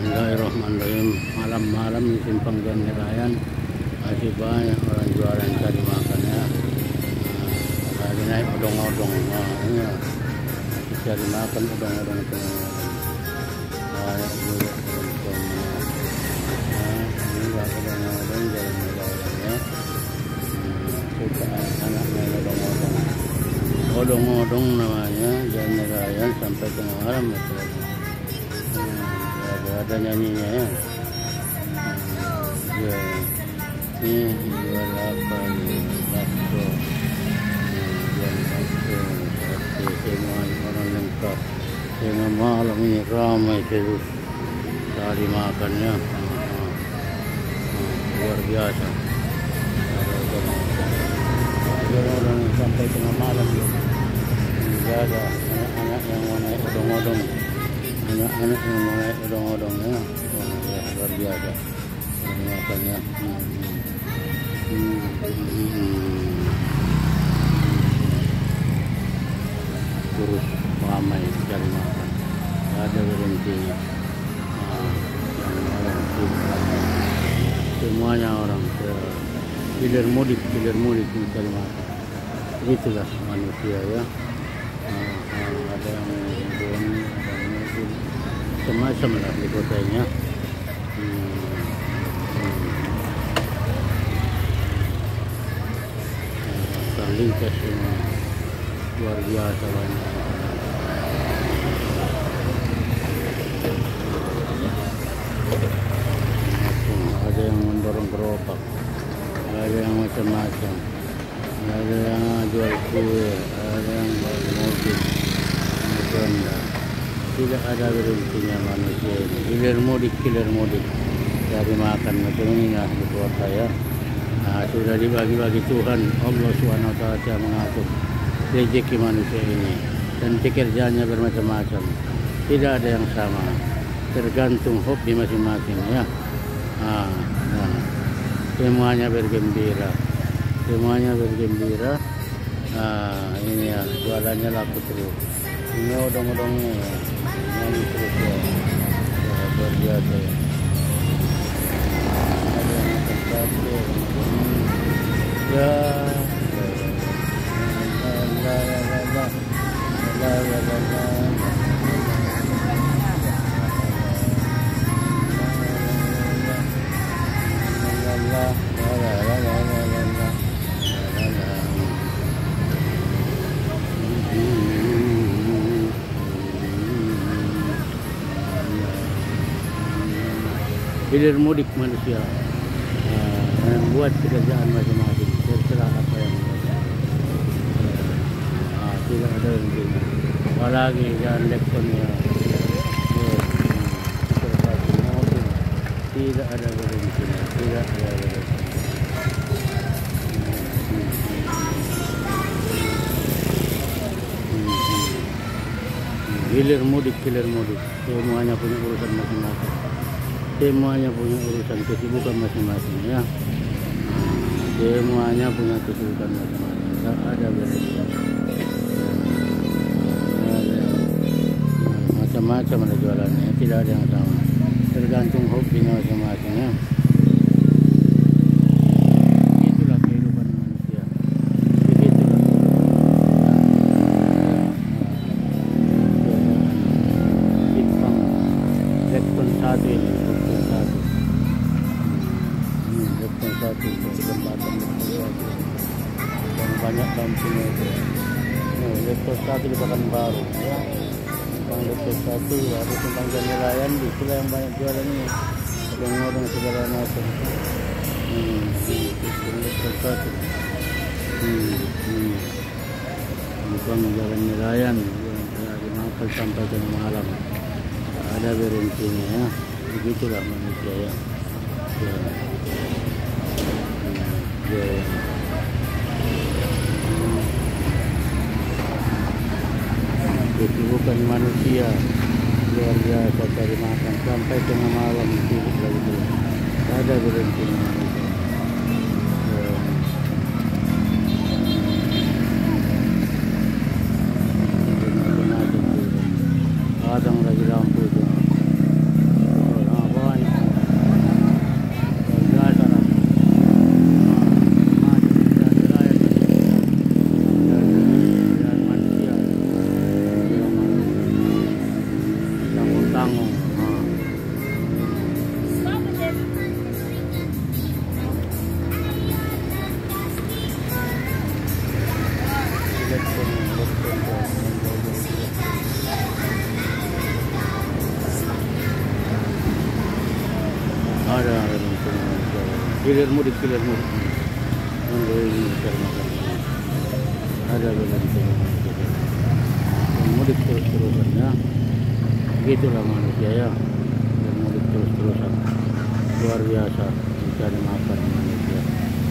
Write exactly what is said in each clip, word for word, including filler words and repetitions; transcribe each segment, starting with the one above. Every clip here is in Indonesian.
Bismillahirrahmanirrahim. Malam-malam di simpang Jalan Nelayan masih banyak orang jualan cari makannya. Nah, lagi naik odong-odong. Nah, ini ya, masih cari makan odong-odong itu. Banyak juga odong-odongnya. Nah, ini lah odong-odong Jalan Nelayan ya. Nah, suka anaknya odong-odong. Odong-odong namanya Jalan Nelayan sampai tengah malam ya. Ada nyanyinya ya. Ya. Ini jual apa nih? Bakso. Jual bakso. Bakso semua orang lengkap. Tengah malam ini ramai terus cari makannya. Luar biasa. Ada orang sampai tengah malam ya. Jaga anak-anak yang mau naik odong-odong. Anak-anak yang mau naik odong-odongnya, wah ya, luar biasa makannya. Hmm. Hmm. Hmm. Terus ramai cari makan, tidak ada berhentinya. Nah, orang semuanya orang hilir mudik, hilir mudik mencari makan. Itulah manusia ya. Nah, ada yang bon, macam-macam lah di kotanya. Hmm. Hmm. Lintas semua luar biasa banyak. Ada yang mendorong gerobak, ada yang macam-macam, ada yang jual kue, ada yang jual mobil, Honda. Tidak ada berhentinya manusia ini. Hilir mudik, hilir mudik. Cari makan macam ini lah di kota ya. Nah, sudah dibagi-bagi Tuhan. Allah subhanahu wa taala yang mengatur rezeki manusia ini. Dan pekerjaannya bermacam-macam. Tidak ada yang sama. Tergantung hobi masing-masing ya. Nah, nah. Semuanya bergembira. Semuanya bergembira. Nah, ini ya jualannya laku terus. Ini odong-odongnya ya. Ini terus ya. Ya, luar biasa ya. Ada yang makan sate. Ya. La la la la. La la la la. La la la la la la la. Hilir mudik manusia, uh, membuat pekerjaan masing-masing, terserah apa yang mereka. Uh, tidak ada berhenti. Apalagi jalan lektonnya, tidak ada berhenti, tidak ada berhenti. Hilir mudik, hilir mudik, semuanya punya urusan masing-masing. Semuanya punya urusan kesibukan masing-masing ya. Semuanya punya kesibukan masing-masing. Tidak ada berhenti. Macam-macam ada jualannya. Tidak ada yang sama. Tergantung hobinya masing-masing ya. Itulah kehidupan manusia. Begitulah. Simpang Lekton satu ini. Satu jembatan satu dan banyak lampunya itu. Nih, Lektor satu di Pekanbaru ya. Simpang Lektor satu ada simpang Jalan Nelayan, itulah yang banyak jualan ini. Odong-odong segala macam. Hmm, simpang Lektor satu. Hmm, hmm. Simpang Jalan Nelayan yang dimakan sampai ke malam. Ada berhentinya ya. Begitulah manusia ya. Ya. Yeah. Kesibukan manusia luar biasa cari makan sampai tengah malam sibuk lagi terus. Ada berhenti manusia. Yeah. Kadang lagi lampu itu. tanggung. Ah. Ada hilir mudik, hilir mudik. Ada mudik terus-terusan ya. Begitulah manusia ya. Dan mudik terus-terusan. Luar biasa mencari makan manusia.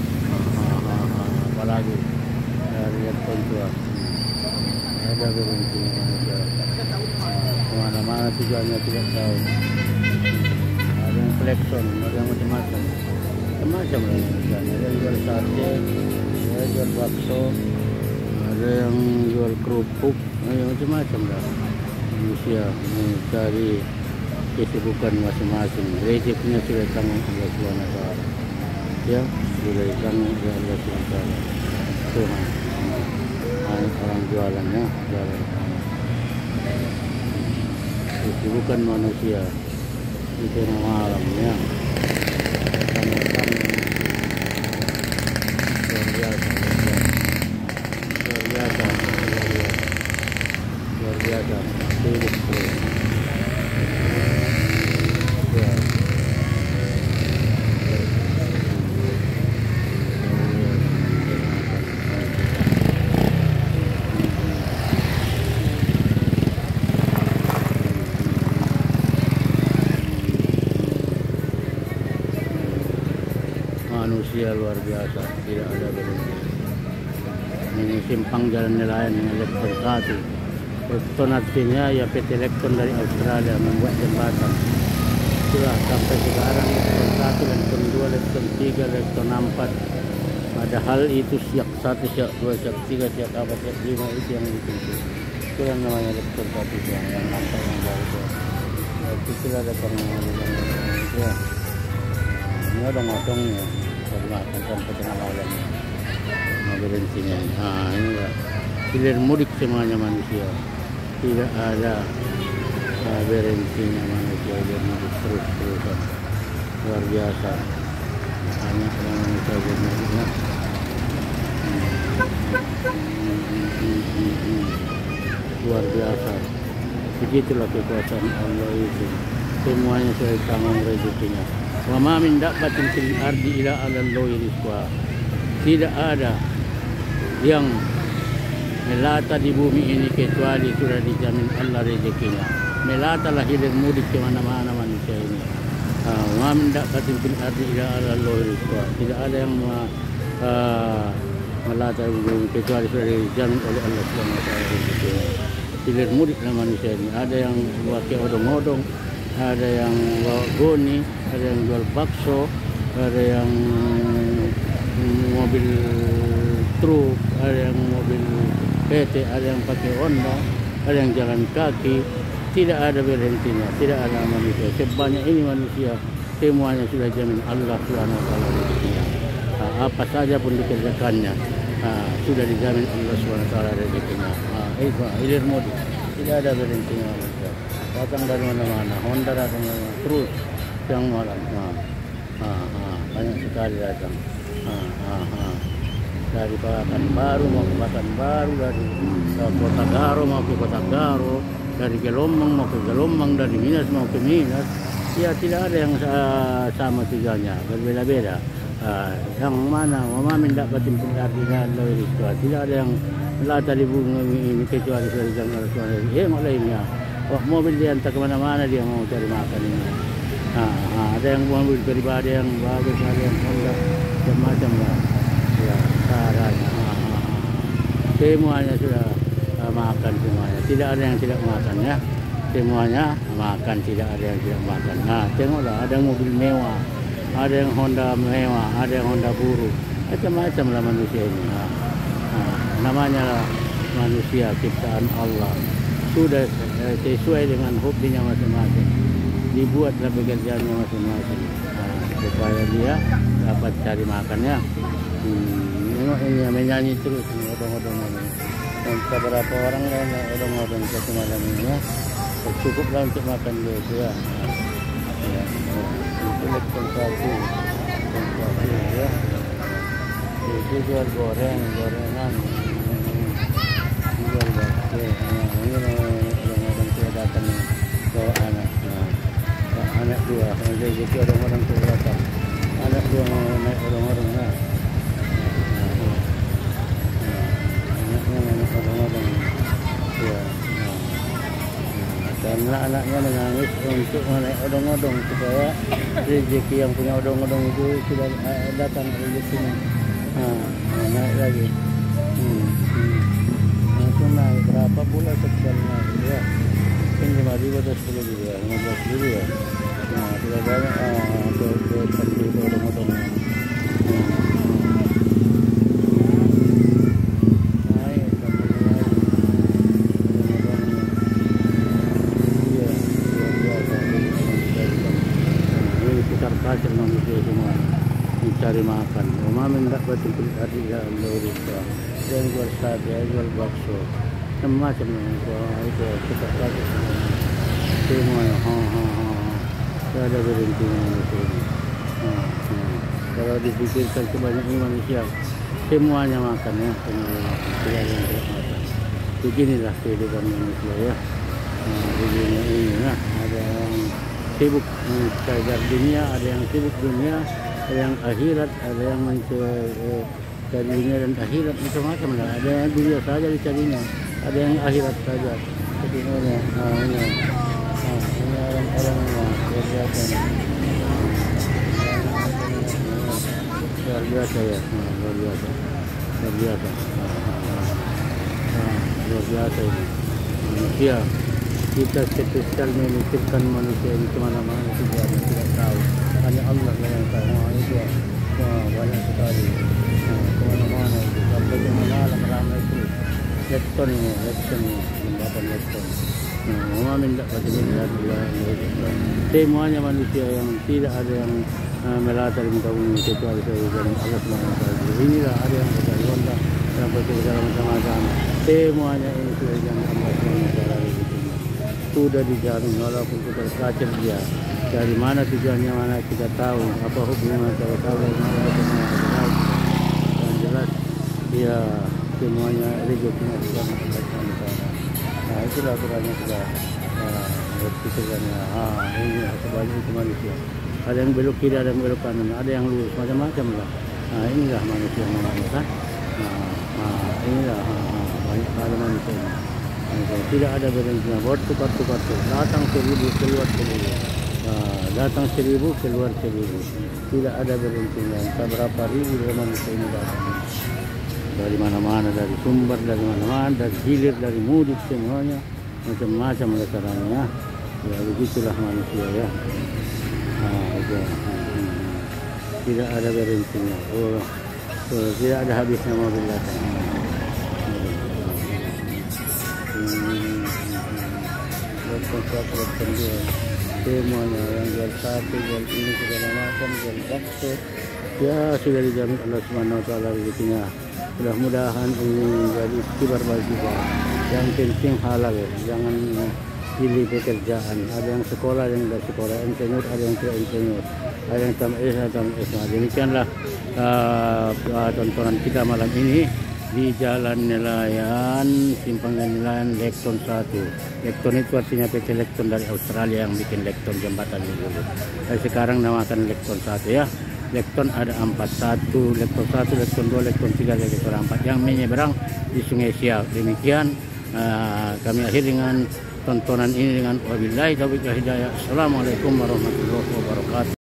Apalagi lihat kontua. Ada berhenti manusia. Kemana-mana tujuannya tidak tahu. Ada yang flexon, ada yang macam-macam. Macam-macam lah tujuannya. Ada yang jual sate, ada yang jual bakso, ada yang jual kerupuk, ada macam-macam lah. Manusia mencari kesibukan masing-masing. Rezekinya sudah tanggung Allah subhanahu wa taala. Ya, sudah ditanggung oleh Allah subhanahu wa taala. Tuhan. Orang jualannya, jualan. Kesibukan manusia di tengah malamnya. Luar biasa, luar biasa, luar biasa, sibuk terus. Ya. Manusia luar biasa, tidak ada berhenti. Ini simpang jalan nelayan dengan Lekton satu. Lekton artinya ya P T Lekton dari Australia membuat jembatan. Itulah sampai sekarang Lekton satu, Lekton dua, Lekton tiga, Lekton empat. Padahal itu siap satu, siap dua, siap tiga, siap apa, siap lima itu yang ditunjuk. Itu yang namanya Lekton satu yang yang nampak yang baru. Ya, itu ada pengembangan ya. Ini ada ngotongnya. Makan sampai tengah malam mau berhentinya. Nah ini lah hilir mudik semuanya manusia, tidak ada uh, berhentinya manusia, hilir mudik terus-terusan. Luar biasa banyak manusia hilir mudiknya. Luar biasa, begitulah kekuasaan Allah itu, semuanya sudah ditanggung rezekinya. Wa ma min dabbatin fil ardi illa 'ala Allahi rizquha. Tidak ada yang melata di bumi ini kecuali sudah dijamin Allah rezekinya. Melatalah hilir mudik ke mana-mana manusia ini. Wa ma min dabbatin fil ardi illa 'ala Allahi rizquha. Tidak ada yang uh, melata di bumi kecuali sudah dijamin oleh Allah subhanahu wa taala rezekinya. Hilir mudiklah manusia ini. Ada yang pakai odong-odong, ada yang bawa goni, ada yang jual bakso, ada yang mobil truk, ada yang mobil P T, ada yang pakai Honda, ada yang jalan kaki. Tidak ada berhentinya, tidak ada manusia. Sebanyak ini manusia, semuanya sudah jamin Allah subhanahu wa taala rezekinya. Nah, apa saja pun dikerjakannya, nah, sudah dijamin Allah subhanahu wa taala rezekinya. Nah, itu hilir mudik, tidak ada berhentinya manusia. Datang dari mana-mana, Honda datang terus siang malam. Nah, nah, nah, banyak sekali datang. Nah, nah, nah. Dari Pekanbaru mau ke Pekanbaru, dari uh, Kota Garo mau ke Kota Garo, dari Gelombang mau ke Gelombang, dari Minas mau ke Minas. Ya tidak ada yang uh, sama tujuannya, berbeda-beda. Uh, yang mana, mama minta batin pengartinya lebih rizqa. Tidak ada yang melata di bumi ini kecuali dari jangan Rasulullah. Eh, lainnya. Wah, mobil dia entah kemana-mana dia mau cari makan ini. Nah, nah, ada yang mobil pribadi yang bagus, ada yang Honda, macam-macam lah. Ya, caranya. Nah, nah, nah. Semuanya sudah uh, makan semuanya. Tidak ada yang tidak makan ya. Semuanya makan, tidak ada yang tidak makan. Nah, tengoklah, ada mobil mewah, ada yang Honda mewah, ada yang Honda buruk, macam-macam lah manusia ini. Nah, nah, namanya lah manusia ciptaan Allah. Sudah eh, sesuai dengan hobinya masing-masing, dibuatlah pekerjaannya masing-masing, nah, supaya dia dapat cari makannya. Hmm, ini menyanyi terus, odong-odong ini. Dan beberapa orang lain odong-odong satu malam ini ya. cukuplah untuk makan dia itu ya. Ya, ya. Itu lekton satu, lekton satu ya. Itu jual goreng, gorengan, jual bakso. Nah, ini orang-orang tua datang bawa anak, nah, anak dua. Jadi orang-orang tua datang, anak dua mau naik orang-orang lah. Anaknya orang-orang ya. Dan anak-anaknya menangis untuk naik odong-odong supaya rezeki yang punya odong-odong itu sudah datang rezekinya. Nah, naik lagi. Hmm, hmm. Nah, itu naik berapa pula sekali naik ya? Mungkin lima ribu atau sepuluh ribu ya, lima belas ribu ya. Nah, sudah banyak ah, ke ke seperti itu odong-odongnya. Pasir manusia semua mencari makan. Umamin tak betul betul ada dalam Indonesia. Yang jual sate, jual bakso, macam-macam itu kita pasir semua. Ha ha ha. Tidak ada berhentinya manusia ini. Ha, ha. Kalau dipikirkan sebanyak ini manusia, semuanya makan ya, semuanya makan. Tidak ada yang tidak makan. Beginilah kehidupan manusia ya. Nah, begini ini nah ada yang sibuk mencari dunia, ada yang sibuk dunia, ada yang akhirat, ada yang mencari dunia dan akhirat macam-macam lah. Ada yang dunia saja dicarinya, ada yang akhirat saja. Seperti ini, nah ini, nah, ini orang-orang luar biasa, luar biasa ya, nah, luar biasa, luar biasa, nah, luar biasa ini manusia. Kita spesial memikirkan manusia ini kemana-mana tidak ada tidak tahu, hanya Allah yang tahu. Nah, itu wah, banyak sekali nah, kemana-mana itu sampai ke mana ramai itu lekton ini lekton ini jembatan lekton. Nah, umamin tak pada ini semuanya manusia yang tidak ada yang uh, melata di muka bumi kecuali dari Allah Subhanahu Wa Taala. Inilah ada yang berjalan ronda yang berjalan macam-macam. Semuanya ini sudah yang Allah Subhanahu Wa Taala sudah dijamin walaupun kita kacau dia dari mana tujuannya mana kita tahu apa hubungan kita tahu dari mana kita yang jelas dia semuanya rezekinya sudah mendapatkan sana. Nah itulah aturannya sudah berpikirnya ah ini sebanyak itu manusia, ada yang belok kiri, ada yang belok kanan, ada yang lurus macam-macam lah. Nah inilah manusia namanya kan. Nah, nah inilah ah, banyak hal manusia ini. Tidak ada berhentinya, buat tukar-tukar, datang seribu keluar seribu, nah, datang seribu keluar seribu, tidak ada berhentinya. Entah berapa ribu manusia ini datang dari mana-mana, dari sumber, dari mana-mana, dari hilir, dari mudik semuanya, macam-macam caranya. Ya begitulah manusia ya. Nah, itu. Tidak ada berhentinya. Oh, oh, tidak ada habisnya mobil datang. Lekton dia semuanya yang jual sate, jual ini segala macam, jual bakso ya sudah dijamin Allah Subhanahu Wa Taala rezekinya. Mudah-mudahan ini menjadi istibar bagi kita. Yang penting halal ya, jangan pilih pekerjaan. Ada yang sekolah, ada yang tidak sekolah, insinyur, ada yang tidak insinyur, ada yang tamat S, ada yang tamat S. Demikianlah uh, tontonan kita malam ini di Jalan Nelayan, Simpang Nelayan, Lekton satu. Lekton itu artinya P T Lekton dari Australia yang bikin Lekton jembatan ini dulu. Dan sekarang namakan Lekton satu ya. Lekton ada empat, satu, Lekton satu, Lekton dua, Lekton tiga, Lekton empat yang menyeberang di Sungai Siak. Demikian uh, kami akhir dengan tontonan ini dengan wabillahi taufiq wal hidayah. Assalamualaikum warahmatullahi wabarakatuh.